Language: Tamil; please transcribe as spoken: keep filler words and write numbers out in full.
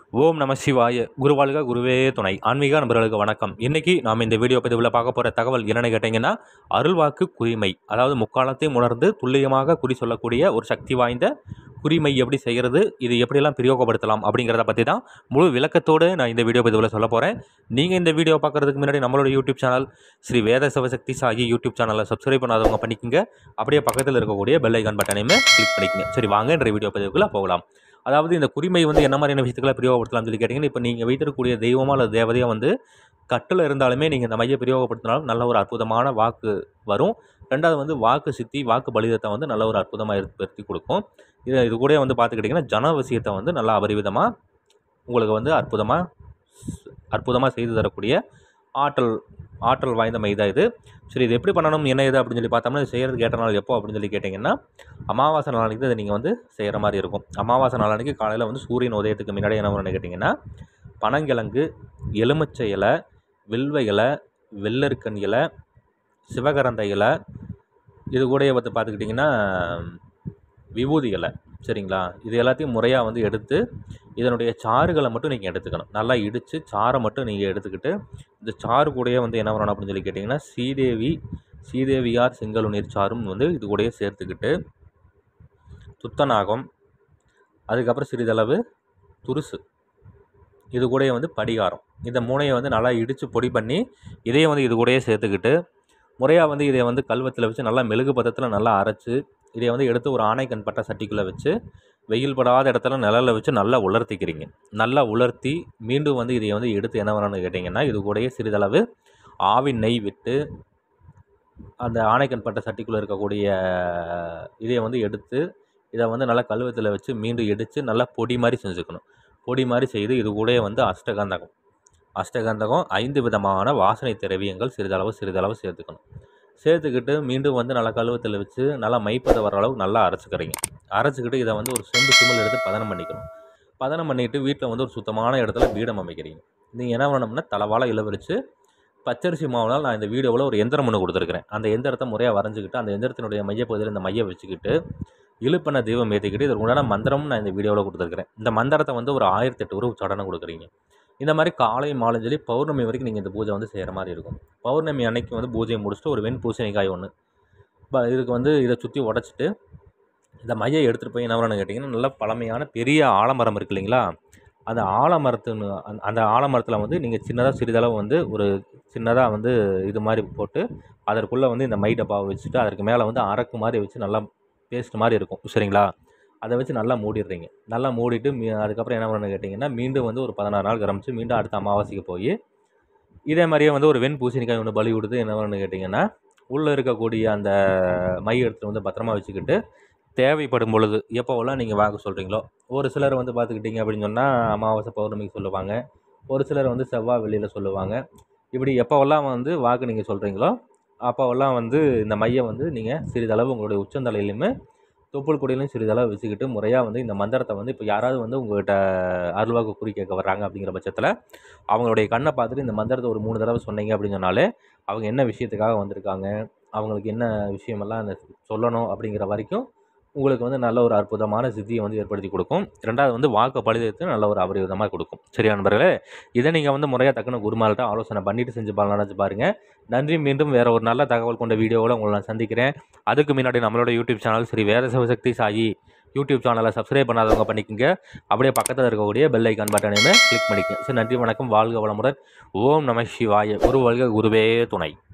ஓம் நம சிவாய. குருவாழ்க குருவே துணை. ஆன்மீக நண்பர்களுக்கு வணக்கம். இன்னைக்கு நாம் இந்த வீடியோ பதிவில் பார்க்க போகிற தகவல் என்னென்னு கேட்டிங்கன்னா, அருள்வாக்கு குறிமை. அதாவது முக்காலத்தையும் உணர்ந்து துல்லியமாக குறி சொல்லக்கூடிய ஒரு சக்தி வாய்ந்த குறிமை எப்படி செய்கிறது, இது எப்படியெல்லாம் பிரயோகப்படுத்தலாம் அப்படிங்கிறத பற்றி தான் முழு விளக்கத்தோடு நான் இந்த வீடியோ பதிவில் சொல்ல போகிறேன். நீங்கள் இந்த வீடியோ பார்க்குறதுக்கு முன்னாடி நம்மளோட யூடியூப் சேனல் ஸ்ரீ வேத சிவசக்தி சாகி யூடியூப் சேனலை சப்ஸ்கிரைப் பண்ணாதவங்க பண்ணிக்கோங்க. அப்படியே பக்கத்தில் இருக்கக்கூடிய பெல் ஐகான் பட்டனையுமே கிளிக் பண்ணிக்கோங்க. சரி, வாங்க என்ற வீடியோ பதிவுக்குள்ளே போகலாம். அதாவது இந்த குறிமை வந்து என்ன மாதிரியான விஷயத்துக்களை பிரயோகப்படுத்தலாம்னு சொல்லி கேட்டிங்கன்னா, இப்போ நீங்கள் வைத்திருக்கக்கூடிய தெய்வமாக அல்லது தேவதையாக வந்து கட்டில் இருந்தாலுமே நீங்கள் இந்த மைய பிரயோகப்படுத்தினாலும் நல்ல ஒரு அற்புதமான வாக்கு வரும். ரெண்டாவது வந்து வாக்கு சித்தி, வாக்கு பலிதத்தை வந்து நல்ல ஒரு அற்புதமாக ஏற்படுத்தி கொடுக்கும். இது இது கூட வந்து பார்த்துக்கிட்டிங்கன்னா, ஜன விஷயத்தை வந்து நல்லா அபரிவிதமாக உங்களுக்கு வந்து அற்புதமாக அற்புதமாக செய்து தரக்கூடிய ஆற்றல் ஆற்றல் வாய்ந்த மை தான் இது. சரி, இது எப்படி பண்ணணும், என்ன இது அப்படின்னு சொல்லி பார்த்தோம்னா, இது செய்கிறதுக்கு ஏற்ற நாள் எப்போ அப்படின்னு சொல்லி கேட்டிங்கன்னா, அமாவாசை நாளைக்கு இதை நீங்கள் வந்து செய்கிற மாதிரி இருக்கும். அமாவாசை நாளைக்கு காலையில் வந்து சூரியன் உதயத்துக்கு முன்னாடி என்ன பண்ணணும்னு கேட்டிங்கன்னா, பனங்கிழங்கு, எலுமிச்சை இலை, வில்வ இலை, வெள்ளரிக்கன் இலை, சிவகரந்த இலை, இது கூட வந்து பார்த்துக்கிட்டிங்கன்னா விபூதி இலை, சரிங்களா? இது எல்லாத்தையும் முறையாக வந்து எடுத்து இதனுடைய சாறுகளை மட்டும் நீங்கள் எடுத்துக்கணும். நல்லா இடித்து சாறை மட்டும் நீங்கள் எடுத்துக்கிட்டு, இந்த சாறு கூடயே வந்து என்ன பண்ணணும் அப்படின்னு சொல்லி கேட்டிங்கன்னா, ஸ்ரீதேவி ஸ்ரீதேவியார் செங்கழுநீர் சாறும் வந்து இது கூடயே சேர்த்துக்கிட்டு, துத்தநாகம், அதுக்கப்புறம் சிறிதளவு துருசு, இது கூடயே வந்து படிகாரம், இந்த மூணையை வந்து நல்லா இடித்து பொடி பண்ணி இதையும் வந்து இது கூடயே சேர்த்துக்கிட்டு, முறையாக வந்து இதை வந்து கல்வத்தில் வச்சு நல்லா மெழுகு பதத்தில் நல்லா அரைச்சி, இதை வந்து எடுத்து ஒரு ஆணைக்கண் பட்ட சட்டிக்குள்ளே வச்சு வெயில் படாத இடத்துல நிழலில் வச்சு நல்லா உலர்த்திக்கிறீங்க. நல்லா உலர்த்தி மீண்டும் வந்து இதை வந்து எடுத்து என்ன பண்ணணும்னு கேட்டிங்கன்னா, இது கூடயே சிறிதளவு ஆவின் நெய் விட்டு அந்த ஆணைக்கண் பட்ட சட்டிக்குள்ளே இருக்கக்கூடிய இதை வந்து எடுத்து இதை வந்து நல்லா கல்வத்தில் வச்சு மீண்டும் இடித்து நல்லா பொடி மாதிரி செஞ்சுக்கணும். பொடி மாதிரி செய்து இது கூடயே வந்து அஷ்டகந்தகம் அஷ்டகந்தகம் ஐந்து விதமான வாசனை திரவியங்கள் சிறிதளவு சிறிதளவு சேர்த்துக்கணும். சேர்த்துக்கிட்டு மீண்டும் வந்து நல்லா கழுவத்தில் வச்சு நல்லா மைப்பதை வர அளவுக்கு நல்லா அரைச்சிக்கிறீங்க. அரைச்சிக்கிட்டு இதை வந்து ஒரு செம்பு சிம்மில் எடுத்து பதனம் பண்ணிக்கணும். பதனம் பண்ணிவிட்டு வீட்டில் வந்து ஒரு சுத்தமான இடத்துல பீடம் அமைக்கிறீங்க. நீங்கள் என்ன பண்ணணும்னா, தலவாழை இளவரிச்சு பச்சரிசி மாவுனால் நான் இந்த வீடியோவில் ஒரு எந்திரம் ஒன்று கொடுத்துருக்கிறேன். அந்த எந்திரத்தை முறையாக வரைஞ்சிக்கிட்டு அந்த எந்திரத்தினுடைய மையப்பகுதியில் இந்த மையை வச்சுக்கிட்டு இழுப்பெண்ண தீபம் ஏற்றிக்கிட்டு இதற்கு உண்டான மந்திரமும் நான் இந்த வீடியோவில் கொடுத்துருக்கிறேன். இந்த மந்திரத்தை வந்து ஒரு ஆயிரத்தி எட்டு உருவ சடனை கொடுக்குறீங்க. இந்த மாதிரி காலை மாலைன்னு சொல்லி பௌர்ணமி வரைக்கும் நீங்கள் இந்த பூஜை வந்து செய்கிற மாதிரி இருக்கும். பௌர்ணமி அன்னைக்கு வந்து பூஜையை முடிச்சுட்டு ஒரு வெண் பூசணிக்காய் ஒன்று ப இதுக்கு வந்து இதை சுற்றி உடச்சிட்டு இந்த மையை எடுத்துகிட்டு போய் என்ன பண்ணணும்னு கேட்டிங்கன்னா, நல்ல பழமையான பெரிய ஆலமரம் இருக்குது இல்லைங்களா, அந்த ஆலமரத்துன்னு அந் அந்த ஆலமரத்தில் வந்து நீங்கள் சின்னதாக சிறிதளவு வந்து ஒரு சின்னதாக வந்து இது மாதிரி போட்டு அதற்குள்ளே வந்து இந்த மை டப்பாவை வச்சுட்டு அதற்கு மேலே வந்து அரக்கு மாதிரி வச்சு நல்லா பேஸ்ட் மாதிரி இருக்கும், சரிங்களா? அதை வச்சு நல்லா மூடிடுறீங்க. நல்லா மூடிட்டு மீ அதுக்கப்புறம் என்ன பண்ணணும்னு கேட்டிங்கன்னா, மீண்டும் வந்து ஒரு பதினாறு நாள் கிரமிச்சு மீண்டும் அடுத்த அமாவாசைக்கு போய் இதே மாதிரியே வந்து ஒரு வெண் பூசணிக்காய் ஒன்று பலி கொடுத்து என்ன பண்ணணும்னு கேட்டிங்கன்னா, உள்ளே இருக்கக்கூடிய அந்த மை எடுத்துகிட்டு வந்து பத்திரமா வச்சுக்கிட்டு தேவைப்படும் பொழுது எப்போவெல்லாம் நீங்கள் வாக்கு சொல்கிறீங்களோ, ஒரு சிலர் வந்து பார்த்துக்கிட்டிங்க அப்படின்னு சொன்னால் அமாவாசை பௌர்ணமிக்கு சொல்லுவாங்க, ஒரு சிலர் வந்து செவ்வாய் வெள்ளியில் சொல்லுவாங்க. இப்படி எப்போவெல்லாம் வந்து வாக்கு நீங்கள் சொல்கிறீங்களோ அப்போவெல்லாம் வந்து இந்த மையை வந்து நீங்கள் சிறிதளவு உங்களுடைய உச்சந்தலையிலுமே தொப்புள் கொடியிலையும் சிறிதளவு வச்சுக்கிட்டு முறையாக வந்து இந்த மந்திரத்தை வந்து இப்போ யாராவது வந்து உங்கள்கிட்ட அருள்வாக்கு குறி கேட்க வர்றாங்க அப்படிங்கிற பட்சத்தில் அவங்களுடைய கண்ணை பார்த்துட்டு இந்த மந்திரத்தை ஒரு மூணு தடவை சொன்னீங்க அப்படின்னு சொன்னாலே அவங்க என்ன விஷயத்துக்காக வந்திருக்காங்க, அவங்களுக்கு என்ன விஷயமெல்லாம் அந்த சொல்லணும் அப்படிங்கிற வரைக்கும் உங்களுக்கு வந்து நல்ல ஒரு அற்புதமான சித்தியை வந்து ஏற்படுத்தி கொடுக்கும். ரெண்டாவது வந்து வாக்கு பலிதத்தை நல்ல ஒரு அபரிவிதமாக கொடுக்கும். சரியா நண்பர்களே, இதை நீங்கள் வந்து முறையாக தக்கன குருமால்கிட்ட ஆலோசனை பண்ணிவிட்டு செஞ்சு பலன் நினச்சி பாருங்கள். நன்றி. மீண்டும் வேறு ஒரு நல்ல தகவல் கொண்ட வீடியோவில் உங்களை நான் சந்திக்கிறேன். அதுக்கு முன்னாடி நம்மளோட YouTube channel Shri Veda Sivasakthi Sai YouTube சேனலை சப்ஸ்கிரைப் பண்ணாதவங்க பண்ணிக்கோங்க. அப்படியே பக்கத்தில் இருக்கக்கூடிய பெல் ஐக்கான் பட்டனையுமே கிளிக் பண்ணிக்கோங்க. சரி, நன்றி, வணக்கம், வாழ்க வளமுடன். ஓம் நம சிவாய. குரு வாழ்க குருவே துணை.